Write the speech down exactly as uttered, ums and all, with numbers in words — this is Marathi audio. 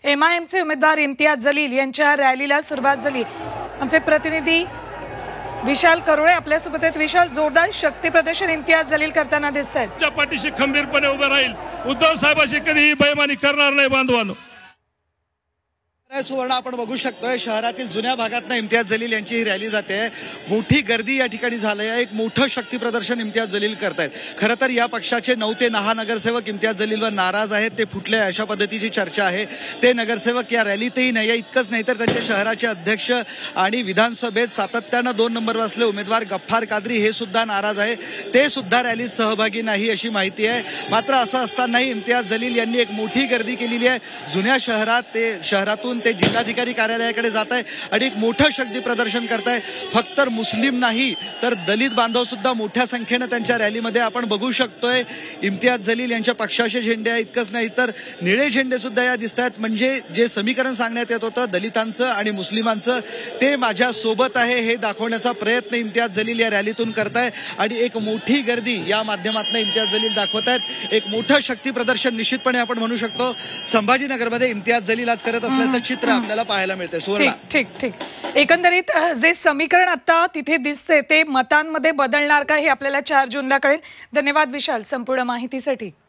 एम आय एमचे उमेदवार इम्तियाज जलील यांच्या रॅलीला सुरुवात झाली। आमचे प्रतिनिधी विशाल करोळे आपल्या सोबत आहेत। विशाल, जोरदार शक्ती प्रदर्शन इम्तियाज जलील करताना दिसत आहेत। च्या पाठीशी खंबीरपणे उभे राहील। उद्धव साहेबांशी कधीही बेईमानी करणार नाही बांधवांनो। सुवर्ण आपण बघू शकतोय शहरातील जुन्या भागातनं इम्तियाज जलील यांची ही रॅली जाते। मोठी गर्दी या ठिकाणी झाली आहे। एक मोठं शक्ती प्रदर्शन इम्तियाज जलील करतायत। खरं तर या पक्षाचे नऊ ते दहा नगरसेवक इम्तियाज जलीलवर नाराज आहेत, ते फुटले अशा पद्धतीची चर्चा आहे। ते नगरसेवक या रॅलीतही नाही आहे। इतकंच नाही तर त्यांच्या शहराचे अध्यक्ष आणि विधानसभेत सातत्यानं दोन नंबर असले उमेदवार गफ्फार कादरी हे सुद्धा नाराज आहे, ते सुद्धा रॅलीत सहभागी नाही अशी माहिती आहे। मात्र असं असतानाही इम्तियाज जलील यांनी एक मोठी गर्दी केलेली आहे। जुन्या शहरात ते शहरातून ते जिल्हाधिकारी कार्यालयाकडे जात आहे आणि एक मोठं शक्ती प्रदर्शन करताय। फक्त मुस्लिम नाही तर दलित बांधव सुद्धा मोठ्या संख्येने त्यांच्या रॅलीमध्ये आपण बघू शकतोय। इम्तियाज जलील यांच्या पक्षाचे झेंडे आहे, इतकंच नाही तर निळे झेंडे सुद्धा या दिसत आहेत। म्हणजे जे समीकरण सांगण्यात येत होतं दलितांचं आणि मुस्लिमांचं, ते माझ्या सोबत आहे हे दाखवण्याचा प्रयत्न इम्तियाज जलील या रॅलीतून करताय आणि एक मोठी गर्दी या माध्यमातून इम्तियाज जलील दाखवत आहेत। एक मोठं शक्ती प्रदर्शन निश्चितपणे आपण म्हणू शकतो संभाजीनगरमध्ये इम्तियाज जलील आज करत असल्याचं चित्र आपल्याला पाहायला मिळते। सुवर्ण, ठीक ठीक ठीक एकंदरीत जे समीकरण आता तिथे दिसते ते मतांमध्ये बदलणार का हे आपल्याला चार जूनला कळेल। धन्यवाद विशाल संपूर्ण माहितीसाठी।